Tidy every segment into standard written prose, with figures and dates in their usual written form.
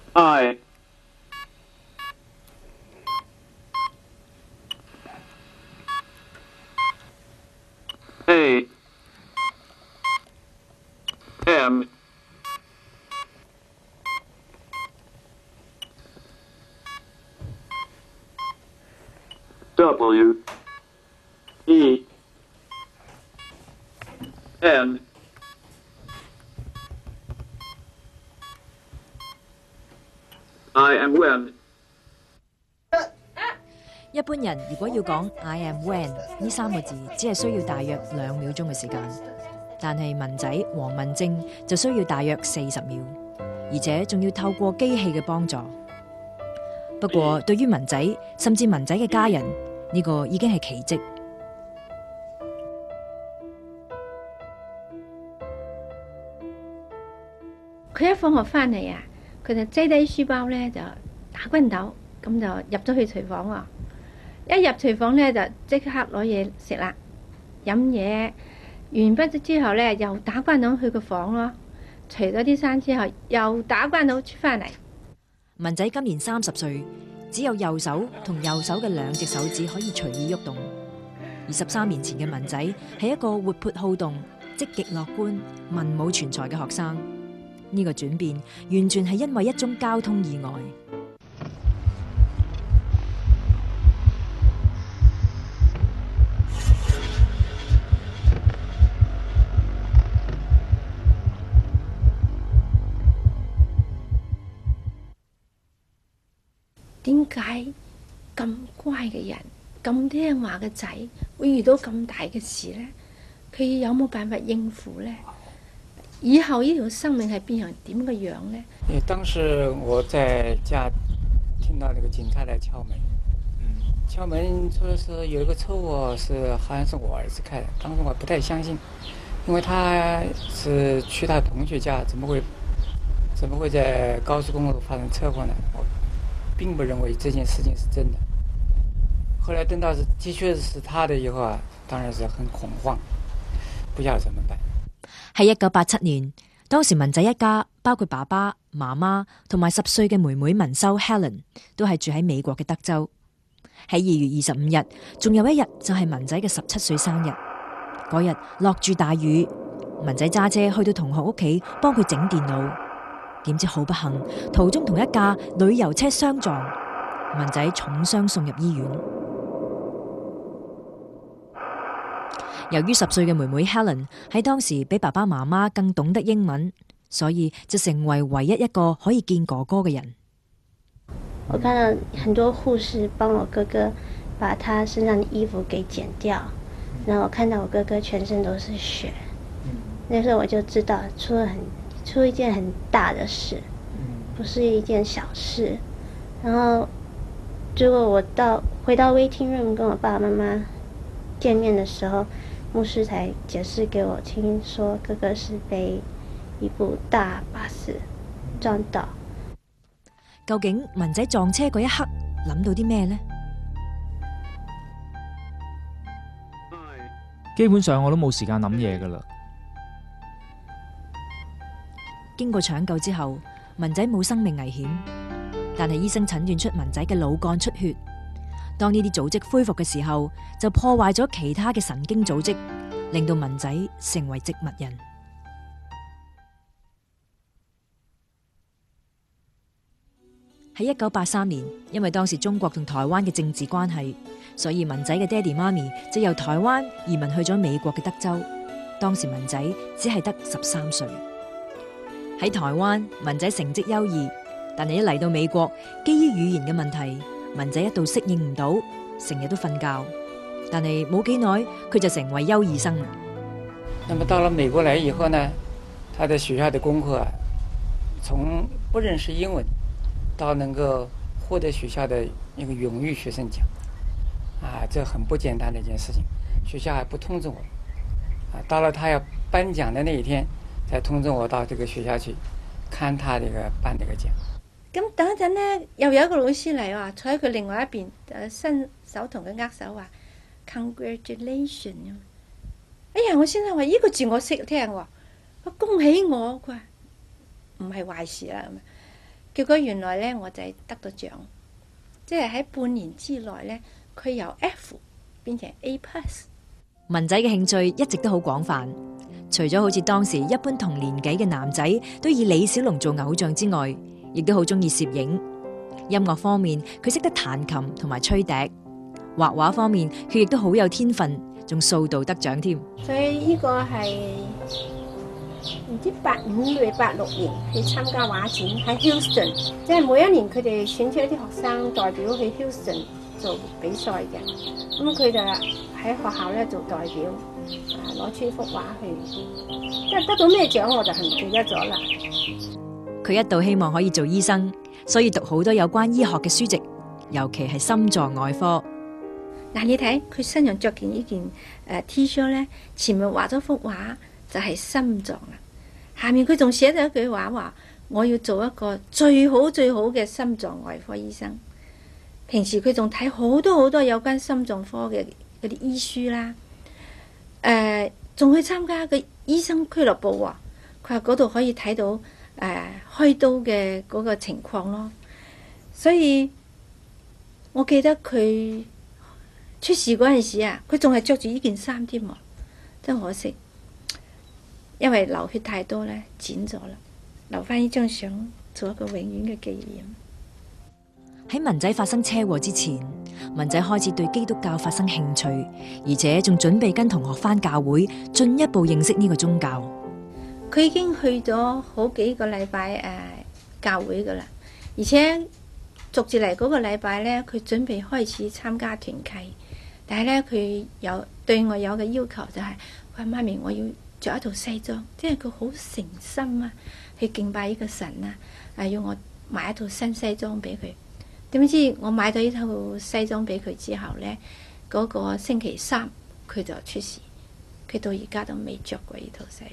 I A M W E N I am when 一般人如果要講 I am when 呢3個字，只係需要大約2秒鐘嘅時間，但係文仔黃文正就需要大約40秒，而且仲要透過機器嘅幫助。不過對於文仔甚至文仔嘅家人，呢個已經係奇蹟。 佢一放學翻嚟啊，佢就擠低書包咧就打軍鬥，咁就入咗去廚房喎。一入廚房咧就即刻攞嘢食啦，飲嘢完畢之後咧又打關鬥去個房咯，除咗啲衫之後又打關鬥出翻嚟。 文仔今年30歲，只有右手同右手嘅2隻手指可以隨意喐動。而13年前嘅文仔係一個活潑好動、積極樂觀、文武全才嘅學生。呢個轉變完全係因為一宗交通意外。 點解咁乖嘅人、咁聽話嘅仔會遇到咁大嘅事呢？佢有冇辦法應付呢？以後呢條生命係變成點嘅樣呢？ 當時我在家聽到那個警察來敲門，敲門說是有一個車禍，好像是我兒子開的。當時我不太相信，因為他是去他同學家，怎麼會在高速公路發生車禍呢？我並不認為這件事情是真的。後來等到是的確是他的以後啊，當然是很恐慌，不曉得怎麼辦。 喺1987年，當時文仔一家包括爸爸、媽媽同埋10歲嘅妹妹文修 Helen 都係住喺美國嘅德州。喺2月25日，仲有一日就係文仔嘅17歲生日。嗰日落住大雨，文仔揸車去到同學屋企幫佢整電腦，點知好不幸，途中同一架旅遊車相撞，文仔重傷送入醫院。由於10歲嘅妹妹 Helen 喺當時比爸爸媽媽更懂得英文，所以就成為唯一一個可以見哥哥嘅人。 我看到很多護士幫我哥哥把他身上的衣服給剪掉，然後我看到我哥哥全身都是血，那時候我就知道出一件很大的事，不是一件小事。然後結果我回到 waiting room 跟我爸爸媽媽見面的時候，牧師才解釋給我聽，說哥哥是被一部大巴士撞到。 究竟文仔撞車嗰一刻諗到啲咩呢？ 基本上我都冇時間諗嘢噶啦。 經過搶救之後，文仔冇生命危險，但係醫生診斷出文仔嘅腦幹出血。當呢啲組織恢復嘅時候，就破壞咗其他嘅神經組織，令到文仔成為植物人。喺1983年，因為當時中國同台灣嘅政治關係，所以文仔嘅爹哋媽咪就由台灣移民去咗美國嘅德州。當時文仔只係得13歲。喺台灣，文仔成績優異，但係一嚟到美國，基於語言嘅問題，文仔一度適應唔到，成日都瞓覺。但係冇幾耐，佢就成為優異生啦。 那麼到了美國來以後呢，他在學校的功課從不認識英文到能夠獲得學校的一個榮譽學生獎，這很不簡單的一件事情。學校還不通知我，到了他要頒獎的那一天，才通知我到這個學校去看他這個頒這個獎。 咁等一陣呢，又有一個老師嚟話，坐喺佢另外一邊，伸手同佢握手話 Congratulation。哎呀，我先生話呢個字我識聽喎，恭喜我，佢話唔係壞事啦咁。 結果原來咧我仔得到獎，即係喺半年之內咧，佢由 F 變成 A+。 文仔嘅興趣一直都好廣泛，除咗好似當時一般同年紀嘅男仔都以李小龍做偶像之外，亦都好中意攝影。音樂方面，佢識得彈琴同埋吹笛；畫畫方面，佢亦都好有天分，仲數度得獎添。 所以呢個係唔知85定86年去參加畫展喺 Houston， 即係每一年佢哋選出一啲學生代表去 Houston 做比賽嘅，咁佢就喺學校咧做代表，攞出一幅畫去，即係得到咩獎我就唔記得咗啦。 佢一度希望可以做醫生，所以讀好多有關醫學嘅書籍，尤其係心臟外科。 嗱，你睇佢身上着件呢件T 恤咧，前面畫咗幅畫就係心臟啦，下面佢仲寫咗一句話我要做一個最好最好嘅心臟外科醫生。平時佢仲睇好多有關心臟科嘅嗰啲醫書啦，仲去參加個醫生俱樂部喎。佢話嗰度可以睇到開刀嘅嗰個情況咯。所以我記得佢出事嗰陣時啊，佢仲係着住呢件衫添喎，真可惜，因為流血太多咧，剪咗啦，留翻呢張相做一個永遠嘅紀念。 喺文仔發生車禍之前，文仔開始對基督教發生興趣，而且仲準備跟同學返教會，進一步認識呢個宗教。 佢已經去咗好幾個禮拜教會噶啦，而且逐住嚟嗰個禮拜咧，佢準備開始參加團契，但係咧佢對我有嘅要求就係，佢話媽咪，我要着一套西裝，即係佢好誠心啊，去敬拜呢個神啊，要我買一套新西裝俾佢。點知我買咗呢套西裝俾佢之後呢，嗰個星期三佢就出事，佢到而家都未着過呢套西服。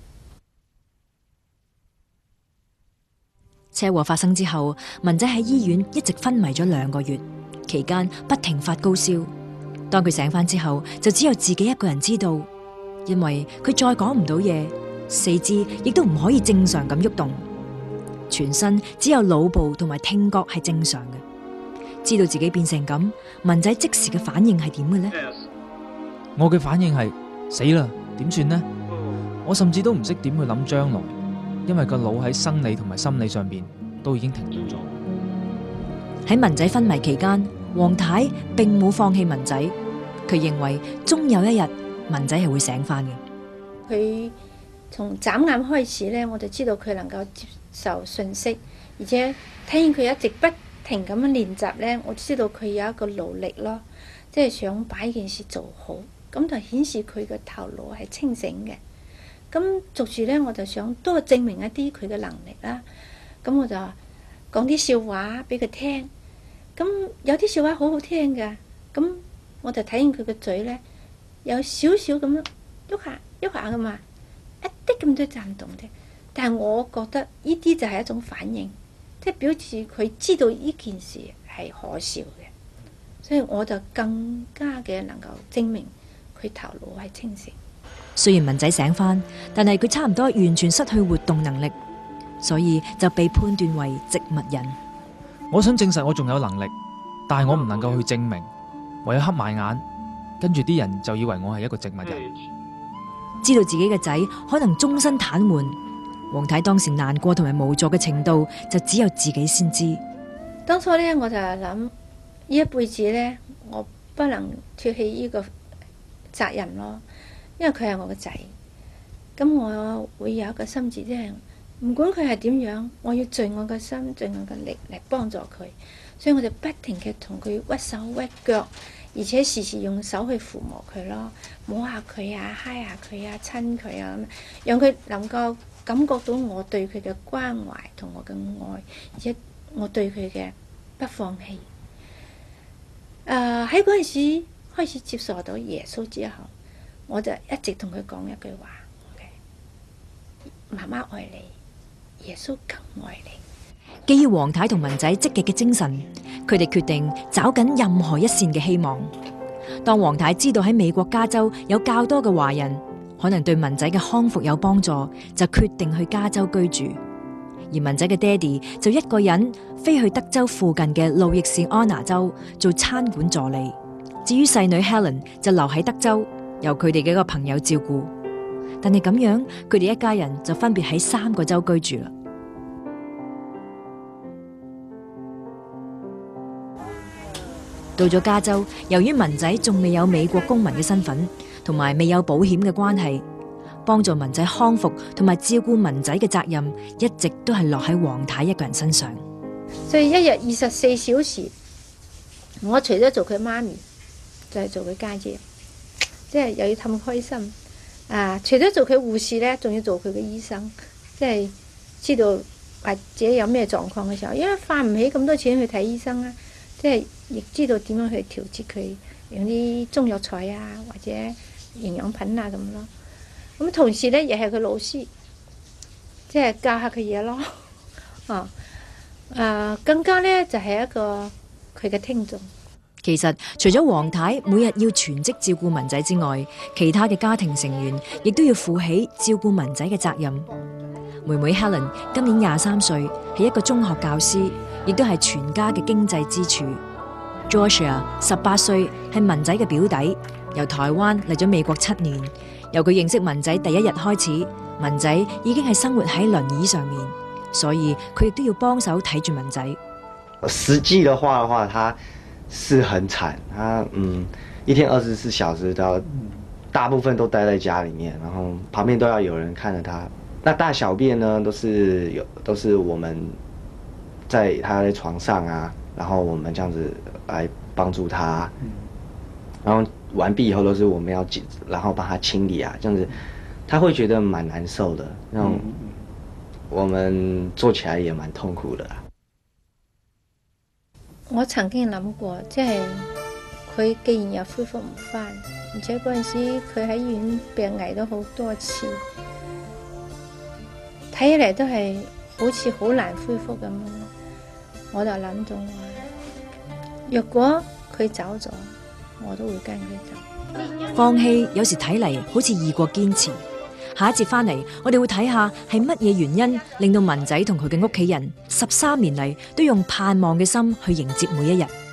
車禍發生之後，文仔喺醫院一直昏迷咗2個月，期間不停發高燒。當佢醒返之後，就只有自己一個人知道，因為佢再講唔到嘢，四肢亦都唔可以正常咁喐動，全身只有腦部同埋聽覺係正常嘅。知道自己變成咁，文仔即時嘅反應係點嘅呢？ 我嘅反應係死啦，點算呢？我甚至都唔識點去諗將來，因為個腦喺生理同埋心理上邊都已經停頓咗。 喺文仔昏迷期間，黃太並冇放棄文仔，佢認為終有一日文仔係會醒翻嘅。 佢從眨眼開始呢，我就知道佢能夠接受信息，而且睇見佢一直不停咁樣練習呢，我知道佢有一個努力咯，即係想把呢件事做好，咁就顯示佢嘅頭腦係清醒嘅。咁逐住呢，我就想多證明一啲佢嘅能力啦。咁我就講啲笑話俾佢聽，咁有啲笑話好好聽嘅，咁我就睇見佢嘅嘴呢，有少少咁樣喐下喐下噶嘛，一啲咁多震動啫。但係我覺得呢啲就係一種反應，即係表示佢知道呢件事係可笑嘅，所以我就更加嘅能夠證明佢頭腦係清醒。 雖然文仔醒返，但係佢差唔多完全失去活動能力，所以就被判斷為植物人。 我想證實我仲有能力，但係我唔能夠去證明，唯有黑埋眼，跟住啲人就以為我係一個植物人。 知道自己嘅仔可能終身癱瘓，黃太當時難過同埋無助嘅程度，就只有自己先知。 當初呢，我就諗呢一輩子呢，我不能脫棄呢個責任咯。因為佢係我個仔，咁我會有一個心志，即係唔管佢係點樣，我要盡我嘅心、盡我嘅力嚟幫助佢。所以我就不停嘅同佢屈手屈腳，而且時時用手去撫摸佢咯，摸下佢啊，揩下佢啊，親佢啊，咁讓佢能夠感覺到我對佢嘅關懷同我嘅愛，而且我對佢嘅不放棄。喺嗰陣時開始接受到耶穌之後，我就一直同佢講一句話：媽媽愛你，耶穌更愛你。 基於黃太同文仔積極嘅精神，佢哋決定找緊任何一線嘅希望。當黃太知道喺美國加州有較多嘅華人，可能對文仔嘅康復有幫助，就決定去加州居住。 而文仔嘅爹哋就一個人飛去德州附近嘅路易士安那州做餐館助理。至於細女 Helen 就留喺德州，由佢哋嘅一個朋友照顧。但係咁樣，佢哋一家人就分別喺3個州居住啦。到咗加州，由於文仔仲未有美國公民嘅身份，同埋未有保險嘅關係，幫助文仔康復同埋照顧文仔嘅責任，一直都係落喺黃太一個人身上。 所以一日24小時，我除咗做佢媽咪，就係做佢家姐，即係又要氹開心。除咗做佢護士呢，仲要做佢嘅醫生，即係知道或者有咩狀況嘅時候，因為花唔起咁多錢去睇醫生啦，即係亦知道點樣去調節佢，用啲中藥材啊，或者營養品啊咁咯。咁同時呢，亦係佢老師，即係教下佢嘢咯。更加呢，就係一個佢嘅聽眾。 其實除咗黃太每日要全職照顧文仔之外，其他嘅家庭成員亦都要負起照顧文仔嘅責任。妹妹 Helen 今年23歲，係一個中學教師，亦都係全家嘅經濟支柱。Joshua 18歲，係文仔嘅表弟，由台灣嚟咗美國7年。由佢認識文仔第一日開始，文仔已經係生活喺輪椅上面，所以佢亦都要幫手睇住文仔。 實際的話，他是很慘，他一天24小時都大部分都待在家裡面，然後旁邊都要有人看着他。那大小便呢，都是我們在他在床上啊，然後我們這樣子來幫助他，然後完畢以後都是我們要然後幫他清理啊，這樣子他會覺得蠻難受的，那種我們做起來也蠻痛苦的。 我曾經諗過，即係佢既然又恢復唔返，而且嗰陣時佢喺醫院病危咗好多次，睇起嚟都係好似好難恢復咁。我就諗到話，若果佢走咗，我都會跟佢走。 放棄有時睇嚟好似易過堅持。下一節翻嚟，我哋會睇下係乜嘢原因令到文仔同佢嘅屋企人13年嚟都用盼望嘅心去迎接每一日。